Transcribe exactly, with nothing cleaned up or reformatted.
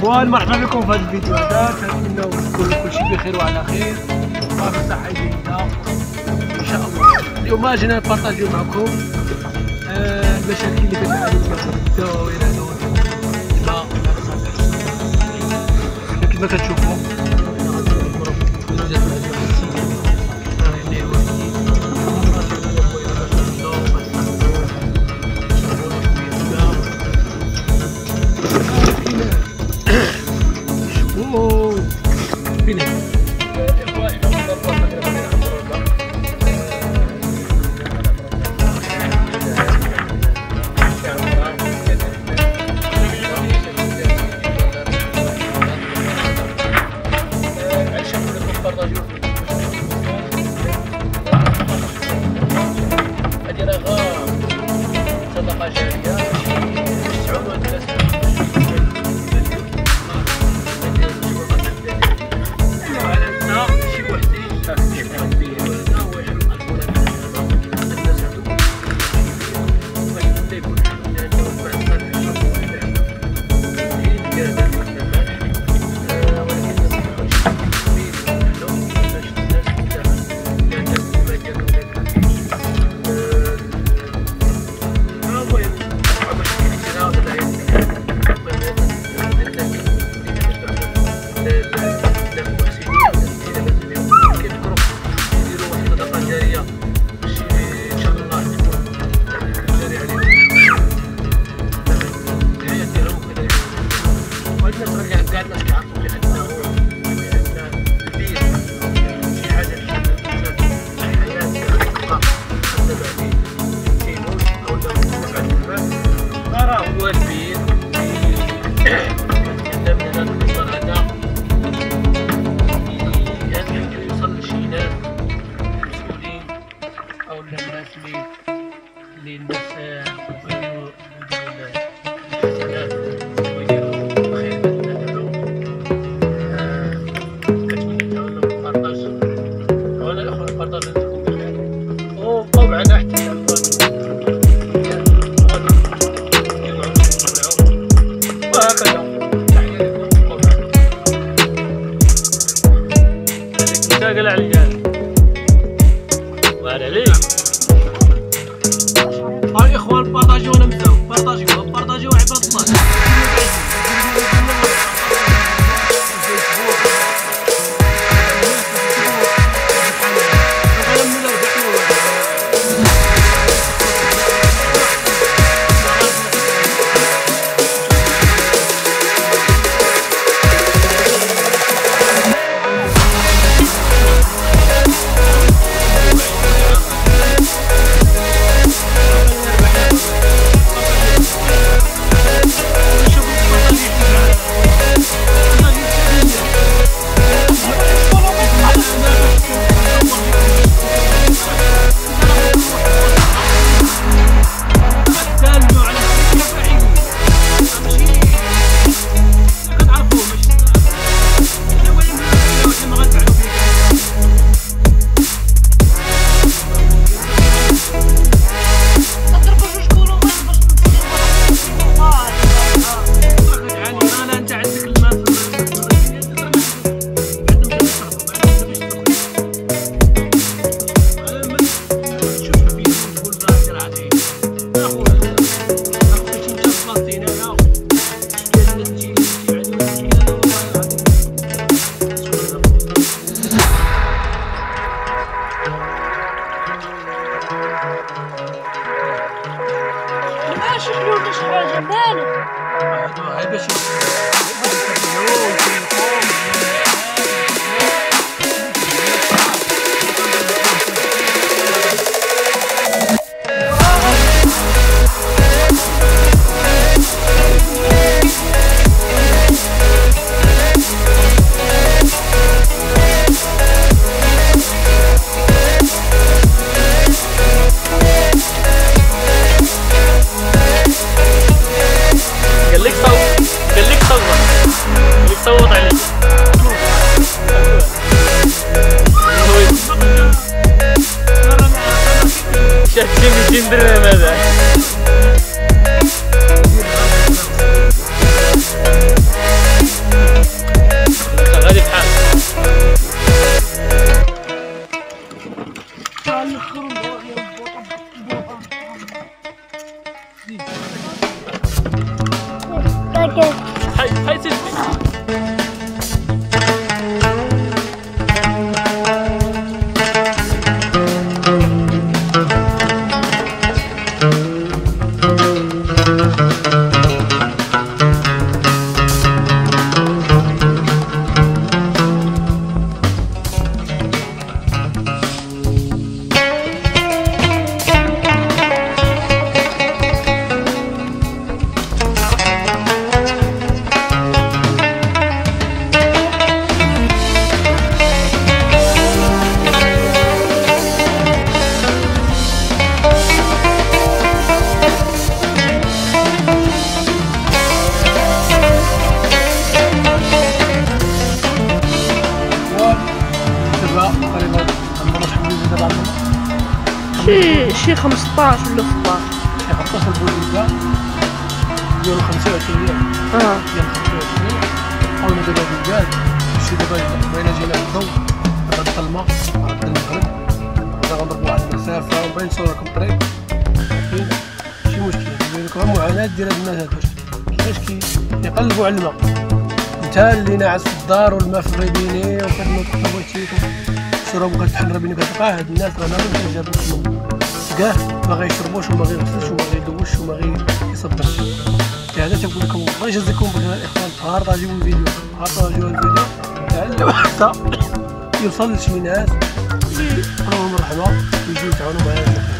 اخوان مرحبا بكم في هذا الفيديو هذا. كنتمنى تكون كل شيء بخير وعلى خير وفي صحه جيده ان شاء الله. اليوم جينا نبارطاجيو معكم آه المشاكل اللي كتعاني منها الدوائر هذا كما كتشوفوا. قلع الرجال وهذا ليه هاي اخوان بارطاجيو انا مزاو بارطاجيو بارطاجيو عباد الله. مئتين درهم هذا. هاي هاي سيدي. شي شي خمسطاش ولا ستطاش. شي خمسطاش البوليزة ديالو خمسة وعشرين ريال. اه ديال خمسة وعشرين. حاولنا دابا بالكاز شي دابا بغينا جينا الضو دابا الظلمة عرفت المغرب غدا غنضربو واحد المسافة وبغيت نصورلكم الطريق كاين شي مشكل نبين لكم المعاناة ديال هاد الناس هادوش كيفاش كيقلبو على الماء. انت اللي ناعس في الدار والماء في الريبيني وكتنوض تطلبو تيكو الشرب وكتحل الريبيني كتلقى هاد الناس راه ما كيجابوش الماء كاع ما غيشربوش وما غيغسلوش وما غيدوش وما غيصبرش. لهذا تنقول لكم الله يجازيكم بخير الاخوان بارطاجيو الفيديو بارطاجيو الفيديو لعل حتى يوصل لشي ناس اللي يقراو الرحمه ويجيو يتعاونوا معايا.